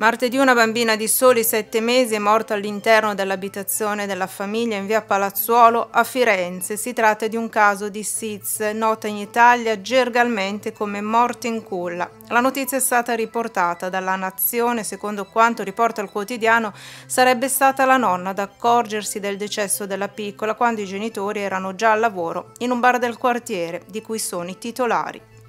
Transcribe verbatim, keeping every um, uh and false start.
Martedì una bambina di soli sette mesi è morta all'interno dell'abitazione della famiglia in via Palazzuolo a Firenze. Si tratta di un caso di S I Z, nota in Italia gergalmente come morte in culla. La notizia è stata riportata dalla Nazione. Secondo quanto riporta il quotidiano, sarebbe stata la nonna ad accorgersi del decesso della piccola quando i genitori erano già al lavoro in un bar del quartiere, di cui sono i titolari.